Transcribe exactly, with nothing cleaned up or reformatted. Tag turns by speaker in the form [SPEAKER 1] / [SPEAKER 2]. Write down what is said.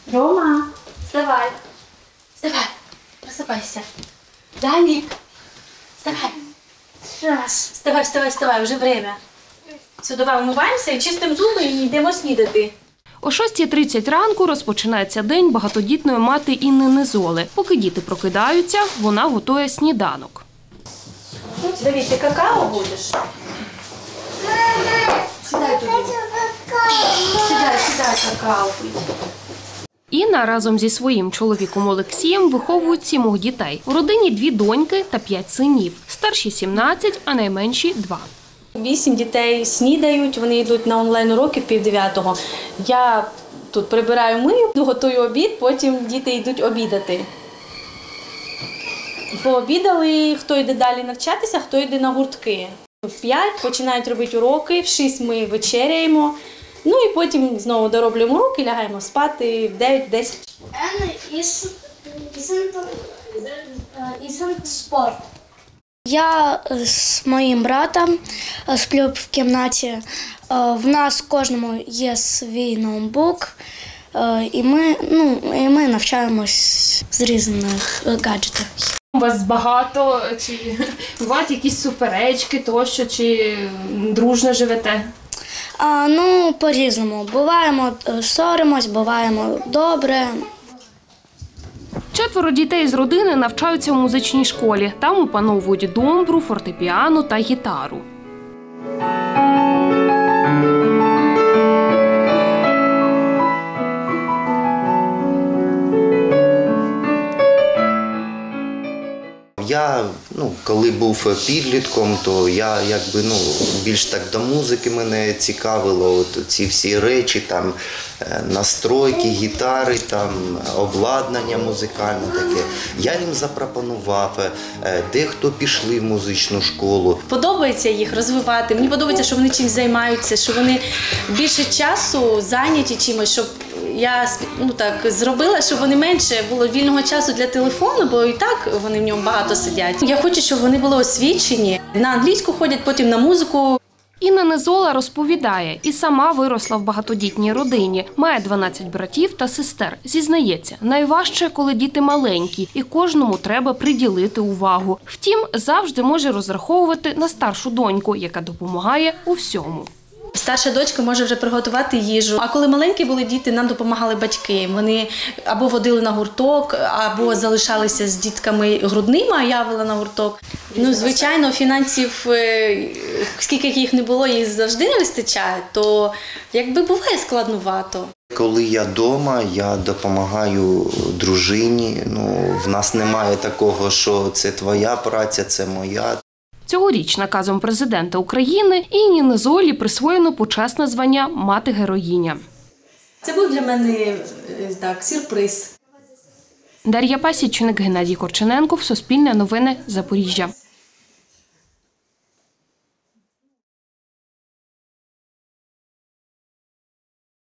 [SPEAKER 1] Рома, вставай. Вставай. Просыпайся. Даник, вставай. Раз. Вставай, вставай, вставай, вже время. Все, давай умиваємося і чистимо зуби і йдемо снідати.
[SPEAKER 2] О шостій тридцять ранку розпочинається день багатодітної мати Інни Незоли. Поки діти прокидаються, вона готує сніданок.
[SPEAKER 1] Давид, ти какао будеш? Сідай туди. Сідай, сідай какао пити.
[SPEAKER 2] Інна разом зі своїм чоловіком Олексієм виховують сімох дітей. У родині дві доньки та п'ять синів. Старші – сімнадцять, а найменші – два.
[SPEAKER 1] Вісім дітей снідають, вони йдуть на онлайн-уроки в пів дев'ятого. Я тут прибираю, мию, готую обід, потім діти йдуть обідати. Пообідали, хто йде далі навчатися, хто йде на гуртки. В п'ять починають робити уроки, в шість ми вечеряємо, ну і потім знову дороблюємо уроки, лягаємо спати в дев'ять-десять.
[SPEAKER 3] Ісен спорт. Я з моїм братом сплю в кімнаті. В нас кожному є свій ноутбук, і ми, ну, і ми навчаємось з різних гаджетів.
[SPEAKER 2] У вас багато, чи бувають якісь суперечки тощо, чи дружно живете?
[SPEAKER 3] А, ну, по-різному. Буваємо ссоримось, буваємо добре.
[SPEAKER 2] Четверо дітей з родини навчаються у музичній школі. Там опановують домбру, фортепіано та гітару.
[SPEAKER 4] Я, ну, коли був підлітком, то я якби, ну, більш так до музики мене цікавило, от ці всі речі, там, настройки, гітари, там, обладнання музикальне таке. Я їм запропонував, дехто пішли в музичну школу.
[SPEAKER 1] Подобається їх розвивати, мені подобається, що вони чимось займаються, що вони більше часу зайняті чимось, щоб я, ну, так, зробила, щоб вони менше було вільного часу для телефону, бо і так вони в ньому багато сидять. Я хочу, щоб вони були освічені, на англійську ходять, потім на музику.
[SPEAKER 2] Інна Незола розповідає, і сама виросла в багатодітній родині. Має дванадцять братів та сестер. Зізнається, найважче, коли діти маленькі, і кожному треба приділити увагу. Втім, завжди може розраховувати на старшу доньку, яка допомагає у всьому.
[SPEAKER 1] Старша дочка може вже приготувати їжу. А коли маленькі були діти, нам допомагали батьки. Вони або водили на гурток, або залишалися з дітками грудними, а я вела на гурток. Ну, звичайно, фінансів, скільки їх не було, їх завжди не вистачає, то якби буває складнувато.
[SPEAKER 4] Коли я вдома, я допомагаю дружині. Ну, в нас немає такого, що це твоя праця, це моя.
[SPEAKER 2] Цьогоріч наказом президента України Інні Незолі присвоєно почесне звання «Мати-героїня».
[SPEAKER 1] Це був для мене, так, сюрприз.
[SPEAKER 2] Дар'я Пасічник, Геннадій Корчененков, Суспільне новини, Запоріжжя.